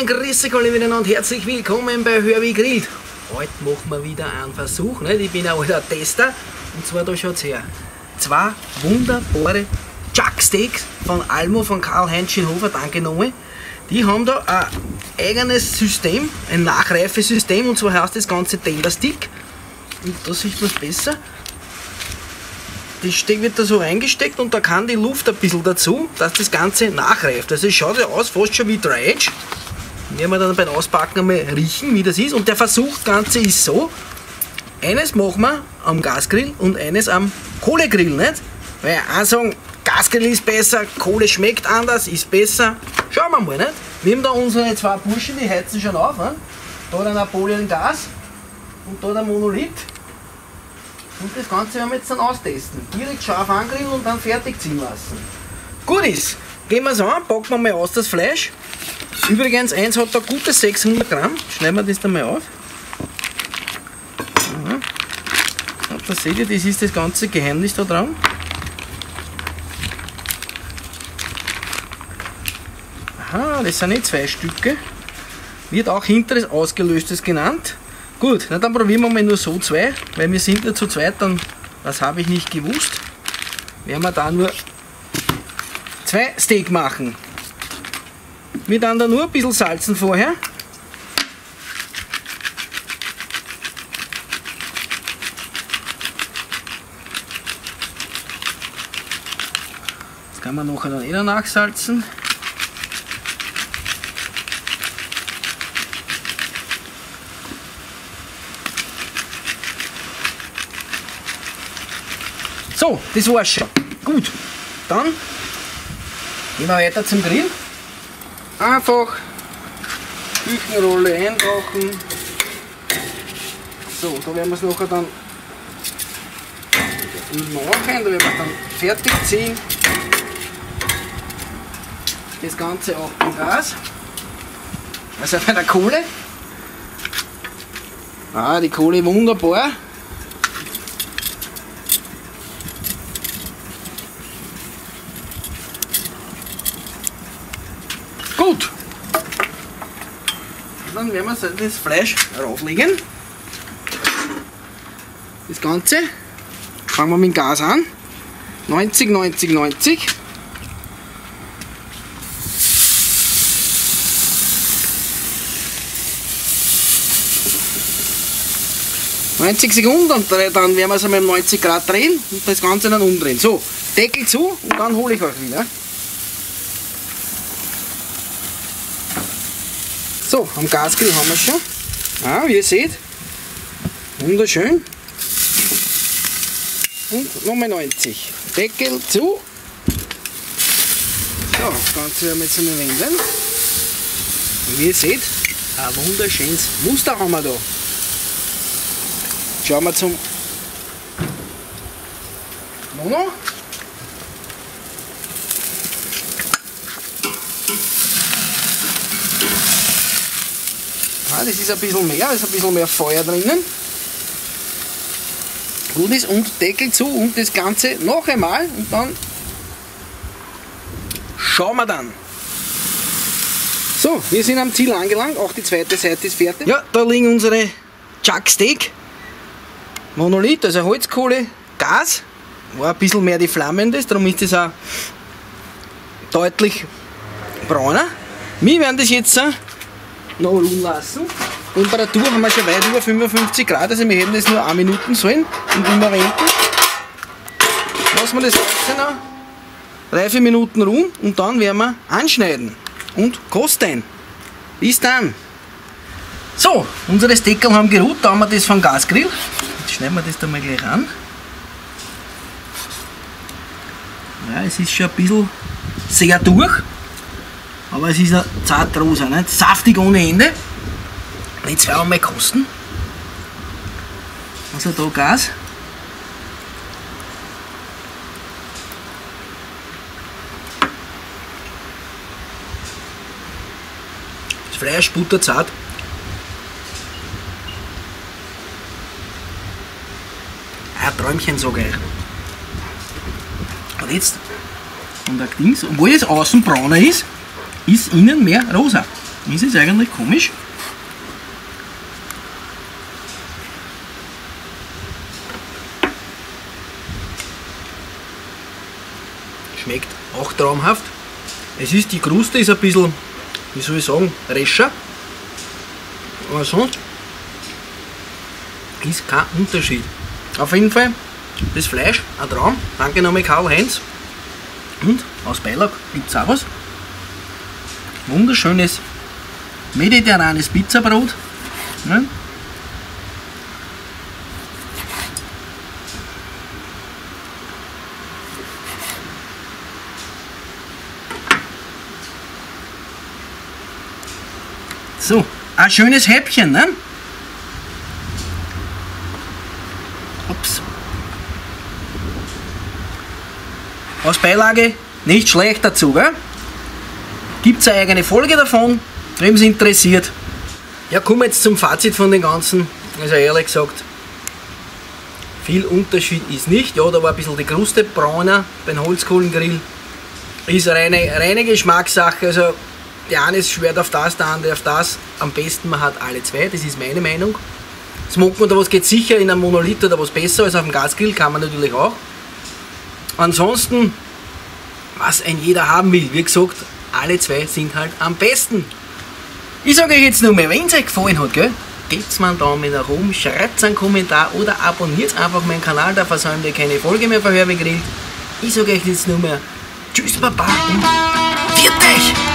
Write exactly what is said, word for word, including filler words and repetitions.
Servus, grüß euch alle miteinander, herzlich willkommen bei Herbie Grillt. Heute machen wir wieder einen Versuch, nicht? Ich bin ein alter Tester. Und zwar, da schaut es her. Zwei wunderbare Chucksteaks von Almo, von Karl-Heinz Schönhofer, danke nochmal. Die haben da ein eigenes System, ein Nachreifesystem, und zwar heißt das Ganze Tender Stick. Und da sieht man es besser. Das Steak wird da so reingesteckt und da kann die Luft ein bisschen dazu, dass das Ganze nachreift. Also es schaut ja aus fast schon wie Dry Age. Werden wir dann beim Auspacken einmal riechen, wie das ist. Und der Versuch, das Ganze ist so: eines machen wir am Gasgrill und eines am Kohlegrill, nicht? Weil einen sagen, Gasgrill ist besser, Kohle schmeckt anders, ist besser. Schauen wir mal, nicht? Wir haben da unsere zwei Burschen, die heizen schon auf. Nicht? Da der Napoleon Gas und da der Monolith. Und das Ganze werden wir jetzt dann austesten. Direkt scharf angrillen und dann fertig ziehen lassen. Gut ist, gehen wir es an, packen wir mal aus das Fleisch. Übrigens, eins hat da gute sechshundert Gramm. Schneiden wir das dann mal auf. Ja. Und da seht ihr, das ist das ganze Geheimnis da dran. Aha, das sind nicht zwei Stücke. Wird auch hinteres Ausgelöstes genannt. Gut, na dann probieren wir mal nur so zwei, weil wir sind nur zu zweit, dann, das habe ich nicht gewusst, werden wir da nur zwei Steak machen. Wir dann da nur ein bisschen salzen vorher. Das kann man nachher dann eh noch nachsalzen. So, das war's schon. Gut, dann gehen wir weiter zum Grill. Einfach Küchenrolle einbrauchen. So, da werden wir es nachher dann machen, da werden wir es dann fertig ziehen. Das Ganze auch beim Gas. Also bei der Kohle. Ah, die Kohle wunderbar. Gut, dann werden wir das Fleisch rauflegen. Das Ganze fangen wir mit dem Gas an. neunzig, neunzig, neunzig. neunzig Sekunden und dann werden wir es einmal um neunzig Grad drehen und das Ganze dann umdrehen. So, Deckel zu und dann hole ich euch wieder. So, am Gasgrill haben wir es schon. Ah, wie ihr seht, wunderschön. Und nochmal neunzig. Deckel zu. So, das Ganze werden wir jetzt einmal wenden. Und wie ihr seht, ein wunderschönes Muster haben wir da. Schauen wir zum Mono. Das ist ein bisschen mehr, da ist ein bisschen mehr Feuer drinnen. Gut ist, und Deckel zu und das Ganze noch einmal und dann schauen wir dann. So, wir sind am Ziel angelangt, auch die zweite Seite ist fertig. Ja, da liegen unsere Chucksteak. Monolith, also Holzkohle, Gas. War ein bisschen mehr die Flammen, das, darum ist das auch deutlich brauner. Wir werden das jetzt noch ruhen lassen. Temperatur haben wir schon weit über fünfundfünfzig Grad, also wir hätten das nur eine Minute sollen und immer wenden. Lassen wir das Ganze noch drei, vier Minuten ruhen und dann werden wir anschneiden und kosten. Bis dann. So, unsere Steakerl haben geruht, da haben wir das vom Gasgrill. Jetzt schneiden wir das da mal gleich an. Ja, es ist schon ein bisschen sehr durch. Aber es ist ein zart rosa, nicht? Saftig ohne Ende. Jetzt werden wir mal kosten. Also da Gas. Das Fleisch butterzart. Ein Träumchen, sage ich. Und jetzt, und der Dings, obwohl es außen brauner ist, ist innen mehr rosa. ist es eigentlich komisch. Schmeckt auch traumhaft. Es ist, die Kruste ist ein bisschen, wie soll ich sagen, rescher. Aber sonst ist kein Unterschied. Auf jeden Fall das Fleisch, ein Traum. Danke nochmal Karl-Heinz. Und aus Beilage gibt es auch was. Wunderschönes mediterranes Pizzabrot. Ja. So, ein schönes Häppchen, ne? Ups. Als Beilage nicht schlecht dazu, gell? Gibt es eine eigene Folge davon, wem es interessiert. Ja, kommen wir jetzt zum Fazit von den Ganzen. Also ehrlich gesagt, viel Unterschied ist nicht. Ja, da war ein bisschen die Kruste brauner beim Holzkohlengrill. Ist eine reine, reine Geschmackssache. Also der eine ist schwert auf das, der andere auf das. Am besten man hat alle zwei, das ist meine Meinung. Smoken oder was geht sicher in einem Monolith oder was besser als auf dem Gasgrill, kann man natürlich auch. Ansonsten, was ein jeder haben will, wie gesagt, alle zwei sind halt am besten. Ich sage euch jetzt nur mehr, wenn es euch gefallen hat, gell, gebt mir einen Daumen nach oben, schreibt einen Kommentar oder abonniert einfach meinen Kanal, da versäumt ihr keine Folge mehr von Herbie Grillt. Ich sage euch jetzt nur mehr, tschüss Baba und viert euch!